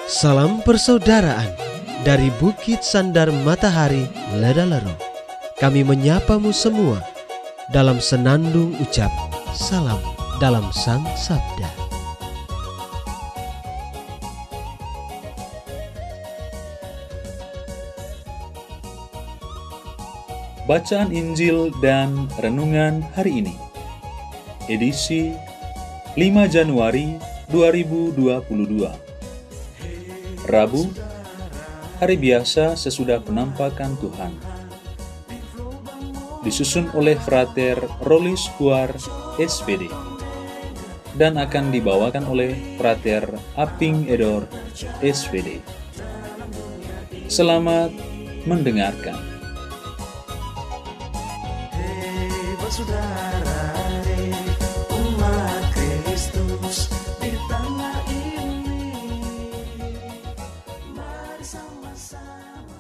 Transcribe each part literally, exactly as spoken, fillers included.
Salam persaudaraan dari Bukit Sandar Matahari Ledalero. Kami menyapamu semua dalam senandung ucap salam dalam Sang Sabda. Bacaan Injil dan Renungan hari ini, edisi lima Januari dua ribu dua puluh dua, Rabu, hari biasa sesudah penampakan Tuhan. Disusun oleh Frater Rolis Huar S P D dan akan dibawakan oleh Frater Aping Edor S P D. Selamat mendengarkan. Saudara, umat Kristus di tanah ini, mari sama-sama.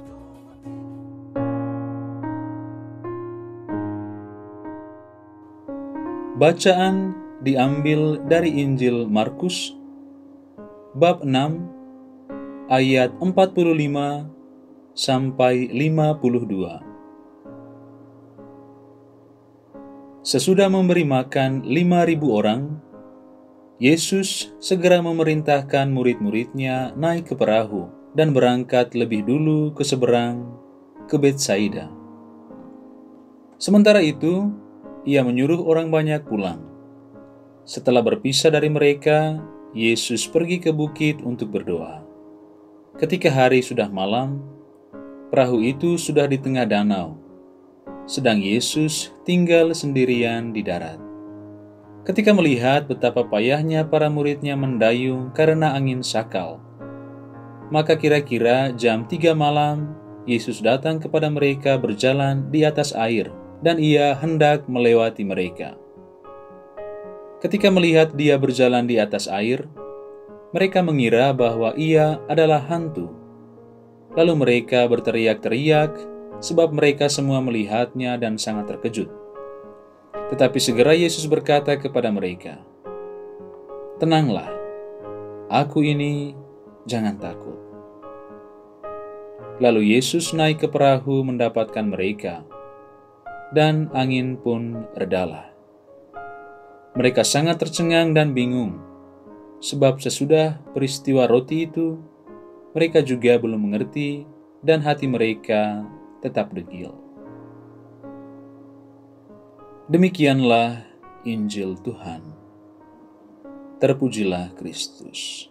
Bacaan diambil dari Injil Markus bab enam ayat empat puluh lima sampai lima puluh dua. Sesudah memberi makan lima ribu orang, Yesus segera memerintahkan murid-muridnya naik ke perahu dan berangkat lebih dulu ke seberang, ke Betsaida. Sementara itu, ia menyuruh orang banyak pulang. Setelah berpisah dari mereka, Yesus pergi ke bukit untuk berdoa. Ketika hari sudah malam, perahu itu sudah di tengah danau, sedang Yesus tinggal sendirian di darat. Ketika melihat betapa payahnya para muridnya mendayung karena angin sakal, maka kira-kira jam tiga malam, Yesus datang kepada mereka berjalan di atas air, dan ia hendak melewati mereka. Ketika melihat dia berjalan di atas air, mereka mengira bahwa ia adalah hantu. Lalu mereka berteriak-teriak, sebab mereka semua melihatnya dan sangat terkejut. Tetapi segera Yesus berkata kepada mereka, "Tenanglah, aku ini, jangan takut." Lalu Yesus naik ke perahu mendapatkan mereka, dan angin pun redalah. Mereka sangat tercengang dan bingung, sebab sesudah peristiwa roti itu, mereka juga belum mengerti dan hati mereka tetap degil. Demikianlah Injil Tuhan. Terpujilah Kristus.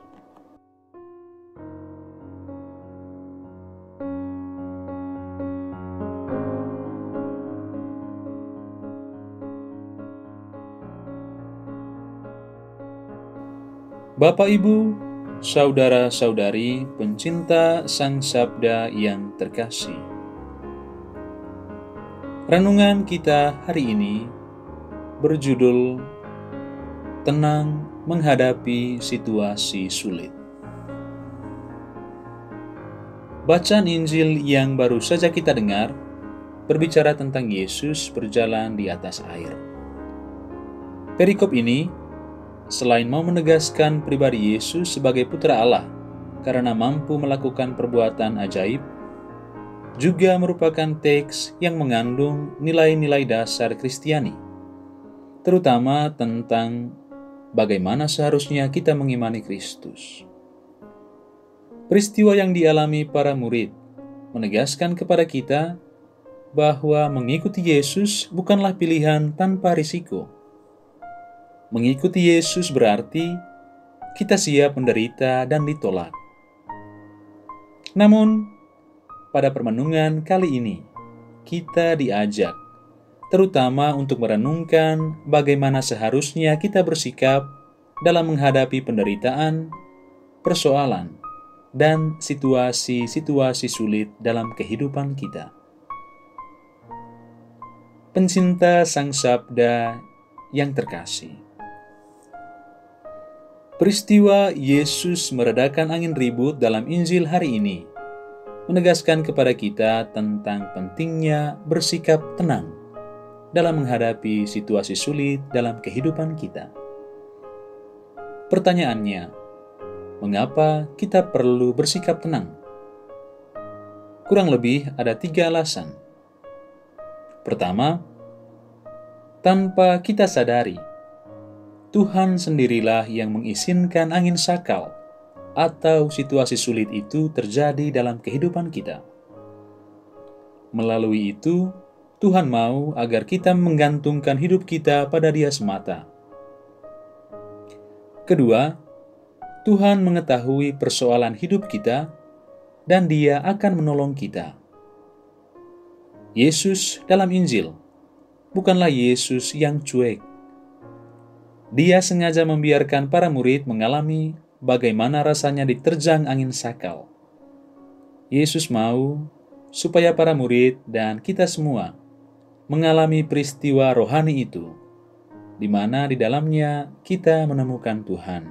Bapak, Ibu, saudara-saudari pencinta Sang Sabda yang terkasih. Renungan kita hari ini berjudul Tenang Menghadapi Situasi Sulit. Bacaan Injil yang baru saja kita dengar berbicara tentang Yesus berjalan di atas air. Perikop ini, selain mau menegaskan pribadi Yesus sebagai putra Allah karena mampu melakukan perbuatan ajaib, juga merupakan teks yang mengandung nilai-nilai dasar Kristiani, terutama tentang bagaimana seharusnya kita mengimani Kristus. Peristiwa yang dialami para murid menegaskan kepada kita bahwa mengikuti Yesus bukanlah pilihan tanpa risiko. Mengikuti Yesus berarti kita siap menderita dan ditolak. Namun, pada permenungan kali ini, kita diajak, terutama untuk merenungkan bagaimana seharusnya kita bersikap dalam menghadapi penderitaan, persoalan, dan situasi-situasi sulit dalam kehidupan kita. Pencinta Sang Sabda yang terkasih, peristiwa Yesus meredakan angin ribut dalam Injil hari ini menegaskan kepada kita tentang pentingnya bersikap tenang dalam menghadapi situasi sulit dalam kehidupan kita. Pertanyaannya, mengapa kita perlu bersikap tenang? Kurang lebih ada tiga alasan. Pertama, tanpa kita sadari, Tuhan sendirilah yang mengizinkan angin sakal atau situasi sulit itu terjadi dalam kehidupan kita. Melalui itu, Tuhan mau agar kita menggantungkan hidup kita pada Dia semata. Kedua, Tuhan mengetahui persoalan hidup kita dan Dia akan menolong kita. Yesus dalam Injil bukanlah Yesus yang cuek. Dia sengaja membiarkan para murid mengalami bagaimana rasanya diterjang angin sakal. Yesus mau supaya para murid dan kita semua mengalami peristiwa rohani itu, di mana di dalamnya kita menemukan Tuhan.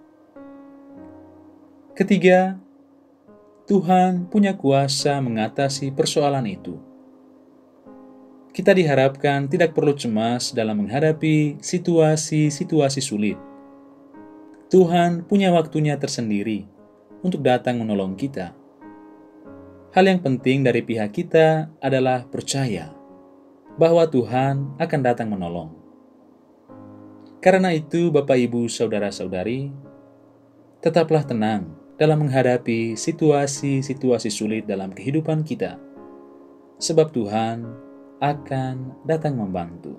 Ketiga, Tuhan punya kuasa mengatasi persoalan itu. Kita diharapkan tidak perlu cemas dalam menghadapi situasi-situasi sulit. Tuhan punya waktunya tersendiri untuk datang menolong kita. Hal yang penting dari pihak kita adalah percaya bahwa Tuhan akan datang menolong. Karena itu, Bapak, Ibu, Saudara-saudari, tetaplah tenang dalam menghadapi situasi-situasi sulit dalam kehidupan kita, sebab Tuhan akan datang membantu.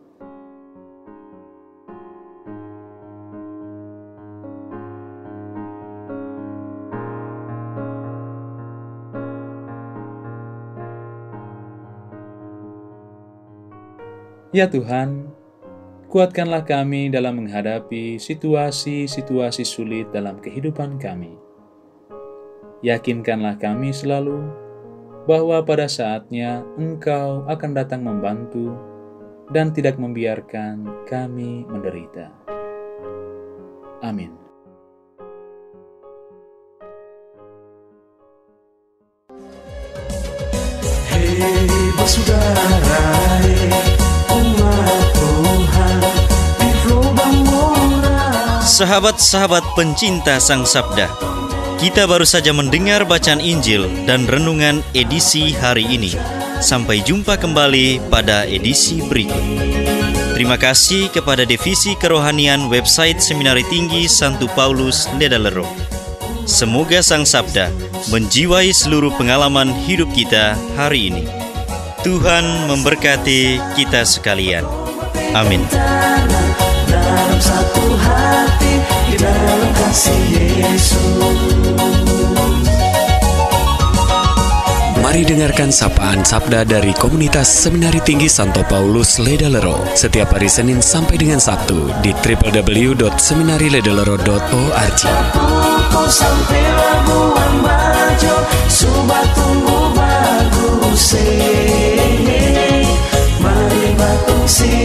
Ya Tuhan, kuatkanlah kami dalam menghadapi situasi-situasi sulit dalam kehidupan kami. Yakinkanlah kami selalu bahwa pada saatnya Engkau akan datang membantu dan tidak membiarkan kami menderita. Amin. Hei bersaudara, hei umat Tuhan di lubang murah. Sahabat-sahabat pencinta Sang Sabda, kita baru saja mendengar bacaan Injil dan renungan edisi hari ini. Sampai jumpa kembali pada edisi berikut. Terima kasih kepada Divisi Kerohanian website Seminari Tinggi Santo Paulus Ledalero. Semoga Sang Sabda menjiwai seluruh pengalaman hidup kita hari ini. Tuhan memberkati kita sekalian. Amin. Dalam satu hati, di dalam kasih Yesus. Mari dengarkan sapaan sabda dari komunitas Seminari Tinggi Santo Paulus Ledalero setiap hari Senin sampai dengan Sabtu di w w w dot seminari ledalero dot org. Pukul sampai Labuan Bajo, Subat tunggu bagus. Mari batung si